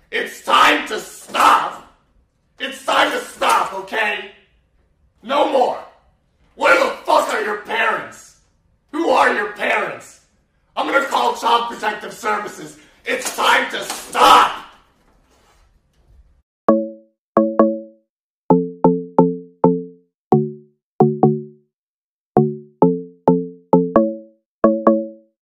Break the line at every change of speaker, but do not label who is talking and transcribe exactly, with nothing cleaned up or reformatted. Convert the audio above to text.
It's time to stop. It's time to stop, okay? No more. Where the fuck are your parents? Who are your parents? I'm gonna call Child Protective Services. It's time to stop.